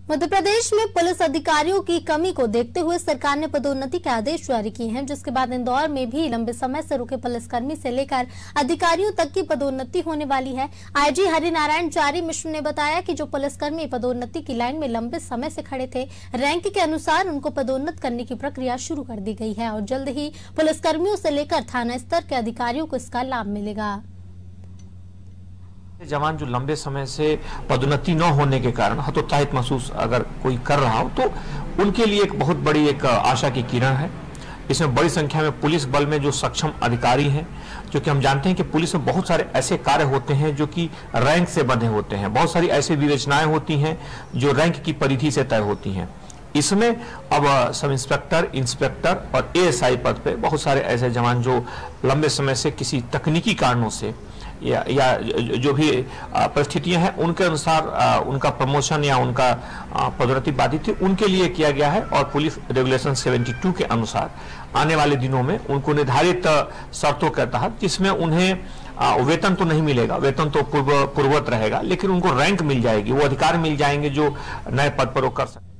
मध्य प्रदेश में पुलिस अधिकारियों की कमी को देखते हुए सरकार ने पदोन्नति के आदेश जारी किए हैं, जिसके बाद इंदौर में भी लंबे समय से रुके पुलिसकर्मी से लेकर अधिकारियों तक की पदोन्नति होने वाली है। आईजी हरिनारायण चारी मिश्र ने बताया कि जो पुलिसकर्मी पदोन्नति की लाइन में लंबे समय से खड़े थे, रैंक के अनुसार उनको पदोन्नत करने की प्रक्रिया शुरू कर दी गई है और जल्द ही पुलिसकर्मियों से लेकर थाना स्तर के अधिकारियों को इसका लाभ मिलेगा। जवान जो लंबे समय से पदोन्नति न होने के कारण हतोत्साहित महसूस अगर कोई कर रहा हो तो उनके लिए एक बहुत बड़ी एक आशा की किरण है। इसमें बड़ी संख्या में पुलिस बल में जो सक्षम अधिकारी हैं, जो कि हम जानते हैं कि पुलिस में बहुत सारे ऐसे कार्य होते हैं जो कि रैंक से बंधे होते हैं, बहुत सारी ऐसी विवेचनाएं होती हैं जो रैंक की परिधि से तय होती हैं। इसमें अब सब इंस्पेक्टर, इंस्पेक्टर और एएसआई पद पे बहुत सारे ऐसे जवान जो लंबे समय से किसी तकनीकी कारणों से या जो भी परिस्थितियां हैं उनके अनुसार उनका प्रमोशन या उनका पदोन्नति बाधित थी, उनके लिए किया गया है। और पुलिस रेगुलेशन 72 के अनुसार आने वाले दिनों में उनको निर्धारित शर्तों के तहत, जिसमें उन्हें वेतन तो नहीं मिलेगा, वेतन तो पूर्ववत रहेगा, लेकिन उनको रैंक मिल जाएगी, वो अधिकार मिल जाएंगे जो नए पद पर वो कर सकते हैं।